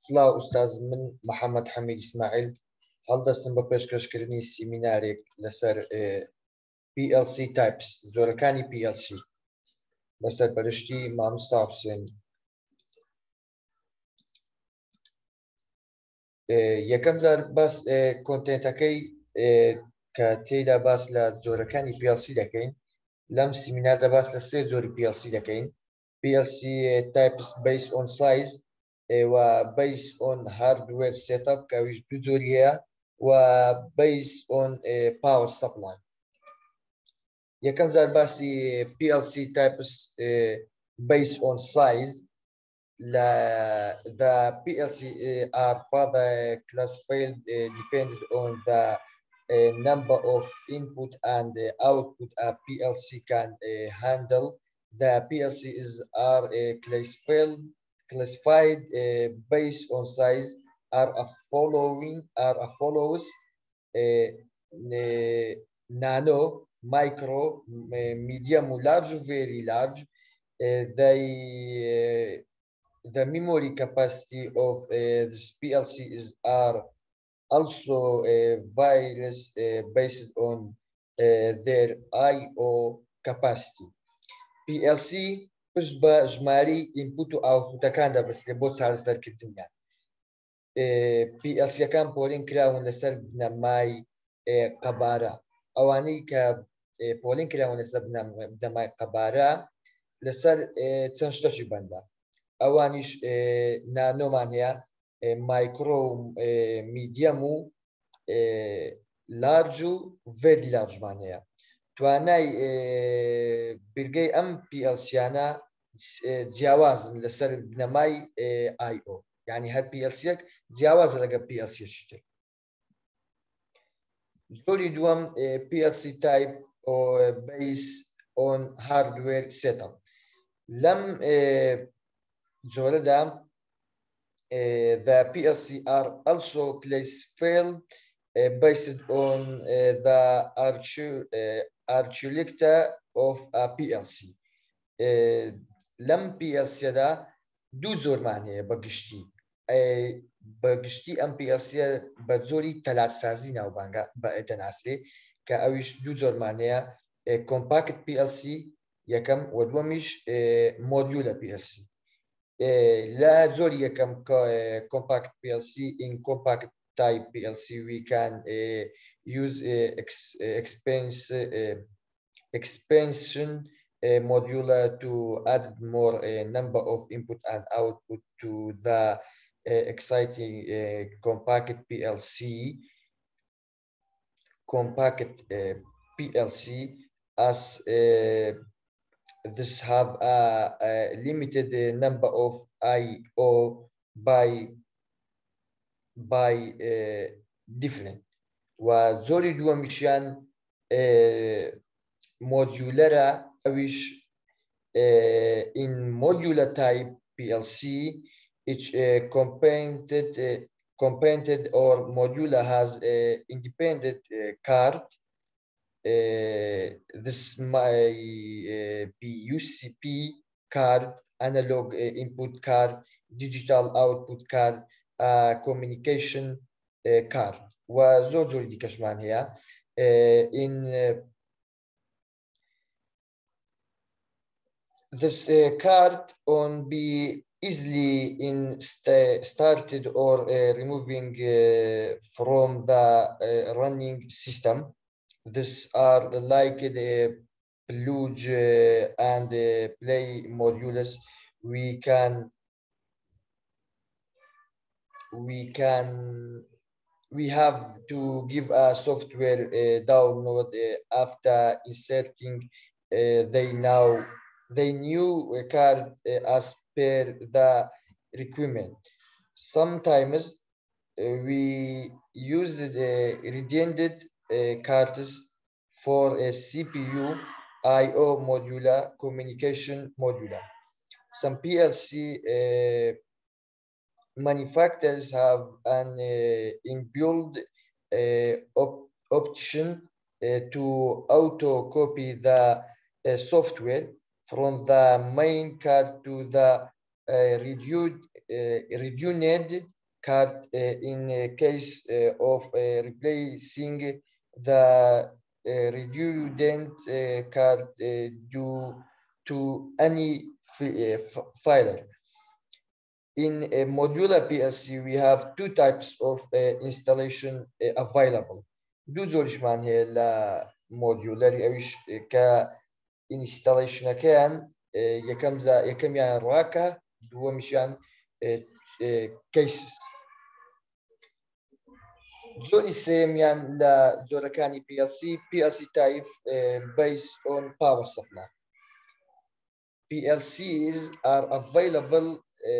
سڵاو ئوستاز من محەممەد حەمید ئیسماعیل هەڵدەستم بە پێشکەشکردنی سیمینارێک لەسەر PLC تایپس زۆرەکانی PLC بەسەر پەرشتی مامۆستا حوسێن. یەکەم جار باس کۆنتێنتەکەی کە تێیدا باس لە جۆرەکانی PLC دەکەین. لەم سیمیناردا باس لە سێ جۆری PLC دەکەین. PLC types based on size و based on hardware setup کەویش دوو جۆریەیە و based on power supply. یەکەم جار باسی PLC types based on size. The PLC are further classified depending on the number of input and output a PLC can handle. The PLCs are classified based on size are follows nano, micro, medium, large, very large. The memory capacity of this PLC are also varies based on their I/O capacity. PLC پشت بە ژماری ئینپوت و ئاوتپوتەکان دەبەستێ بۆ چارەسەرکردنیان. PLCەکان پۆلین کراون لەسەر بنەمای قەبارە. ئەوانەی کە پۆلین کراون لەسەر بنەمای قەبارە لەسەر چەند شتێکی بەندە. ئەوانیش نانۆمان هەیە، مایکرۆ و میدیەم و لارج و ڤێری لارجمان هەیە. توانای برگەی ئەم PLCیانە جیاوازن لەسەر بنەمای I/O، یعنی هەر PLCەک جیاوازە لەگەڵ PLCەکی تر. زۆری دووەم PLC type based on hardware setup. لەم جۆرەدا the PLC are also classified based on the architecture of a PLC. لەم PLCدا دوو زۆرمان هەیە بەگشتی ئەم PLC بە زۆری تەلارسازی ناوبانگە دەناسرێ کە ئەویش دوو زۆرمان هەیە، compact PLC یەکەم و دووەمیش مۆدیولە PLC. لا زۆری یەکەم compact PLC in compact type PLC we can use expansion modular to add more number of input and output to the exciting compact PLC. Compact PLC as this have a limited number of I/O by different. و زۆری دووەمیشیان مۆدیولەرە، ئەویش in modular type PLC each component or modular has an independent card. This might be UCP card, analog input card, digital output card, communication card. و زۆر دیکەشمان هەیە. In this card on be easily started or removing from the running system. These are like the plug and play modules. We have to give a software download after inserting the new card as per the requirement. Sometimes we use the redundant cards for a CPU, I/O modular, communication modular. Some PLC manufacturers have an inbuilt option to auto copy the software from the main card to the redundant card in case of replacing the redundant card due to any failure. In a modular PLC, we have two types of installation available. دو زۆریشمان هەیە لە مۆدیولەری ئەویش کە ئینستاڵیشنەکەیان یەکەمیان ڕاکە، دووەمیشیان کەیسز. زۆری سێمیان لە زۆرەکانی PLC type based on power supply. PLCs are available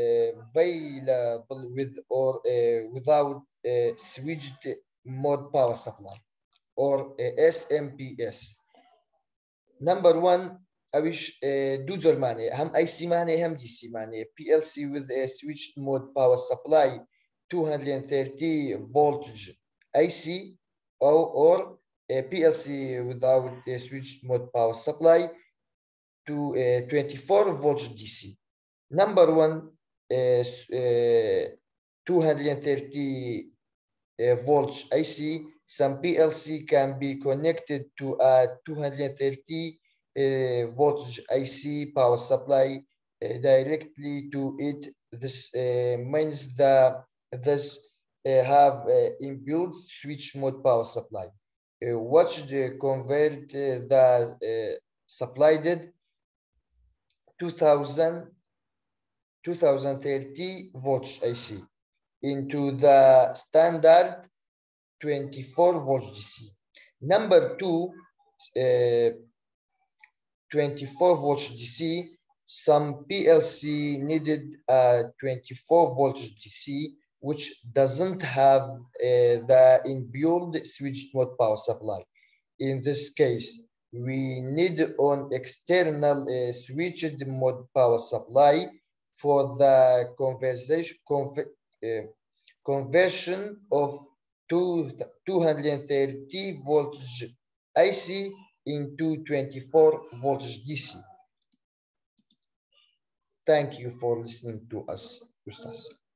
with or without switched mode power supply or SMPS. Number one, awish do zolmane ham IC mane ham DC mane. PLC with a switched mode power supply 230 voltage IC or a PLC without a switched mode power supply to 24 volts DC. Number one, 230 volts IC. Some PLC can be connected to a 230 voltage IC power supply directly to it. This means that this have inbuilt switch mode power supply. What should convert the supplied 230 volts IC into the standard 24 volts DC. Number two, 24 volts DC. Some PLC needed a 24 volts DC, which doesn't have the inbuilt switched mode power supply. In this case, we need an external switched mode power supply for the conversion of 230 voltage IC into 24 voltage DC. Thank you for listening to us, Ustaz.